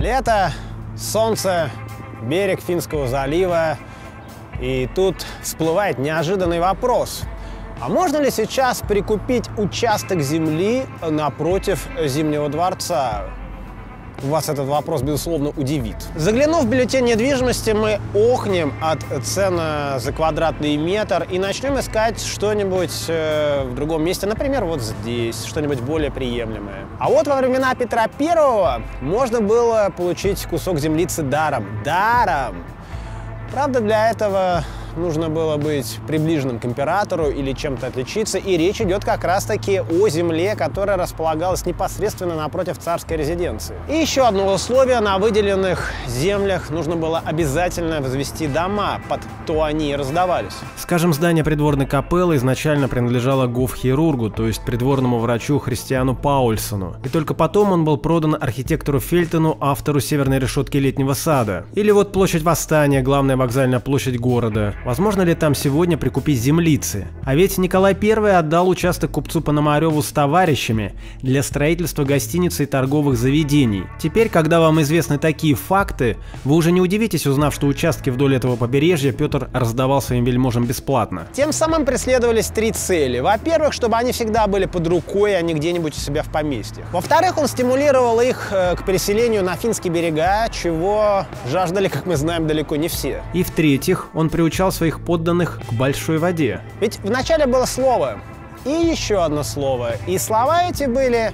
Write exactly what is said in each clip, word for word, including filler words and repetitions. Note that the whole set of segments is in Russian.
Лето, солнце, берег Финского залива. И тут всплывает неожиданный вопрос. А можно ли сейчас прикупить участок земли напротив Зимнего дворца? Вас этот вопрос, безусловно, удивит. Заглянув в бюллетень недвижимости, мы охнем от цены за квадратный метр и начнем искать что-нибудь э, в другом месте, например, вот здесь, что-нибудь более приемлемое. А вот во времена Петра Первого можно было получить кусок землицы даром. Даром! Правда, для этого нужно было быть приближенным к императору или чем-то отличиться, и речь идет как раз-таки о земле, которая располагалась непосредственно напротив царской резиденции. И еще одно условие: на выделенных землях нужно было обязательно возвести дома, под то они и раздавались. Скажем, здание придворной капеллы изначально принадлежало гофхирургу, то есть придворному врачу Христиану Паульсону, и только потом он был продан архитектору Фельтону, автору северной решетки Летнего сада. Или вот площадь Восстания, главная вокзальная площадь города. Возможно ли там сегодня прикупить землицы? А ведь Николай Первый отдал участок купцу Пономареву с товарищами для строительства гостиниц и торговых заведений. Теперь, когда вам известны такие факты, вы уже не удивитесь, узнав, что участки вдоль этого побережья Петр раздавал своим вельможам бесплатно. Тем самым преследовались три цели. Во-первых, чтобы они всегда были под рукой, а не где-нибудь у себя в поместьях. Во-вторых, он стимулировал их к переселению на финские берега, чего жаждали, как мы знаем, далеко не все. И в-третьих, он приучал своих подданных к большой воде. Ведь вначале было слово и еще одно слово. И слова эти были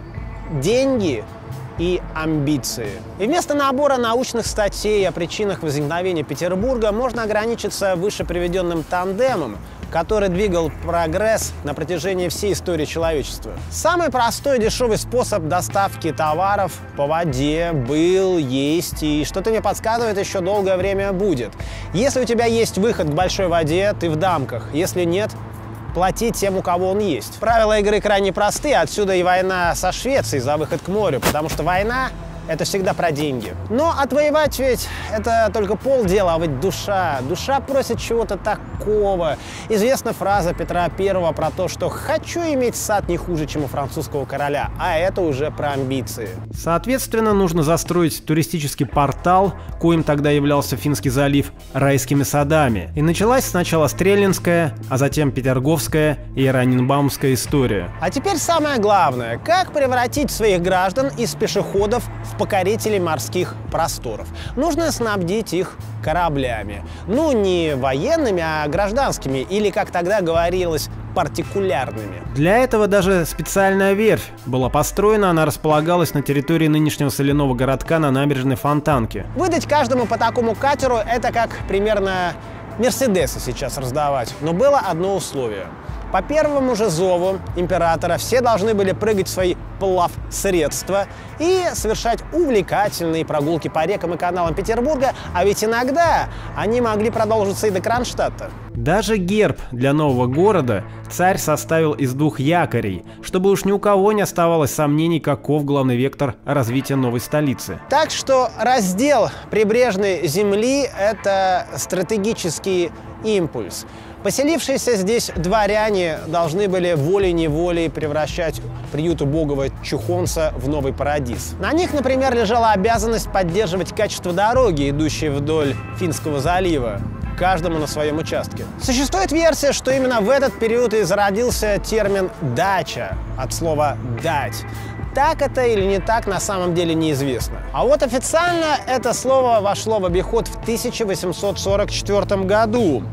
деньги и амбиции. И вместо набора научных статей о причинах возникновения Петербурга можно ограничиться выше приведенным тандемом, который двигал прогресс на протяжении всей истории человечества. Самый простой и дешевый способ доставки товаров по воде был, есть и, что-то мне подсказывает, еще долгое время будет. Если у тебя есть выход к большой воде, ты в дамках. Если нет, плати тем, у кого он есть. Правила игры крайне простые, отсюда и война со Швецией за выход к морю, потому что война — это всегда про деньги. Но отвоевать ведь это только полдела, а ведь душа. Душа просит чего-то такого. Известна фраза Петра Первого про то, что «хочу иметь сад не хуже, чем у французского короля», а это уже про амбиции. Соответственно, нужно застроить туристический портал, коим тогда являлся Финский залив, райскими садами. И началась сначала Стрелинская, а затем Петерговская и Раненбаумская история. А теперь самое главное: как превратить своих граждан из пешеходов в покорителей морских просторов. Нужно снабдить их кораблями. Ну, не военными, а гражданскими, или, как тогда говорилось, партикулярными. Для этого даже специальная верфь была построена, она располагалась на территории нынешнего соляного городка на набережной Фонтанки. Выдать каждому по такому катеру — это как примерно Мерседесы сейчас раздавать. Но было одно условие. По первому же зову императора все должны были прыгать в свои плавсредства и совершать увлекательные прогулки по рекам и каналам Петербурга, а ведь иногда они могли продолжиться и до Кронштадта. Даже герб для нового города царь составил из двух якорей, чтобы уж ни у кого не оставалось сомнений, каков главный вектор развития новой столицы. Так что раздел прибрежной земли — это стратегический импульс. Поселившиеся здесь дворяне должны были волей-неволей превращать приют убогого чухонца в новый парадиз. На них, например, лежала обязанность поддерживать качество дороги, идущей вдоль Финского залива, каждому на своем участке. Существует версия, что именно в этот период и зародился термин «дача» от слова «дать». Так это или не так, на самом деле неизвестно. А вот официально это слово вошло в обиход в тысяча восемьсот сорок четвёртом году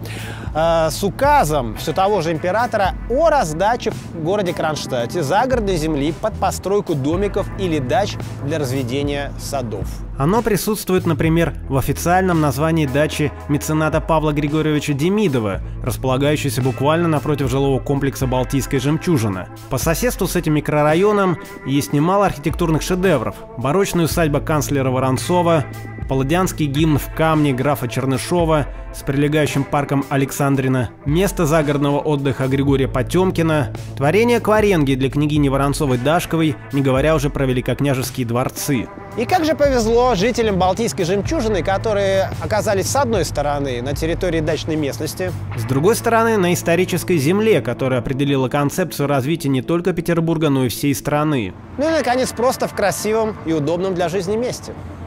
э, с указом все того же императора о раздаче в городе Кронштадте загородной земли под постройку домиков или дач для разведения садов. Оно присутствует, например, в официальном названии дачи мецената Павла Григорьевича Демидова, располагающейся буквально напротив жилого комплекса «Балтийская жемчужина». По соседству с этим микрорайоном есть немало архитектурных шедевров. Барочная усадьба канцлера Воронцова, палладианский гимн в камне графа Чернышова с прилегающим парком Александрина, место загородного отдыха Григория Потемкина, творение Кваренги для княгини Воронцовой-Дашковой, не говоря уже про великокняжеские дворцы. И как же повезло жителям Балтийской жемчужины, которые оказались с одной стороны на территории дачной местности, с другой стороны на исторической земле, которая определила концепцию развития не только Петербурга, но и всей страны. Ну и, наконец, просто в красивом и удобном для жизни месте.